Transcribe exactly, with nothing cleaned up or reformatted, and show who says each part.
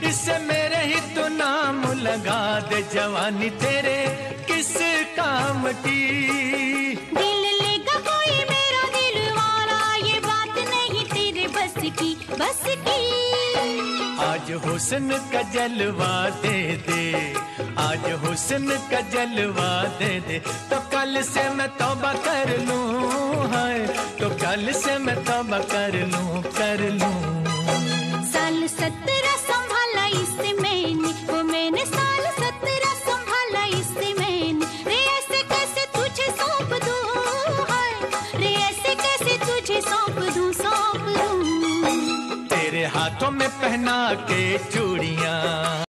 Speaker 1: इससे मेरे ही तो नाम लगा दे, जवानी तेरे किस काम की।
Speaker 2: दिल लेगा कोई मेरा दिल वाला, ये बात नहीं तेरे बस की, बस की।
Speaker 1: आज हुस्न का जलवा दे दे, आज हुस्न का जलवा दे दे, तो कल से मैं तौबा कर लूं, हाय तो कल से मैं तौबा कर लूं, कर लूं।
Speaker 2: साल सत्रह संभाला इससे मैंने, वो मैंने साल सत्रह संभाला इससे मैंने, रे ऐसे कैसे तुझे सौंप दूं, हाय रे ऐसे कैसे तुझे सौंप दूं, सौंप दूं।
Speaker 1: तेरे हाथों में पहना के चूड़ियां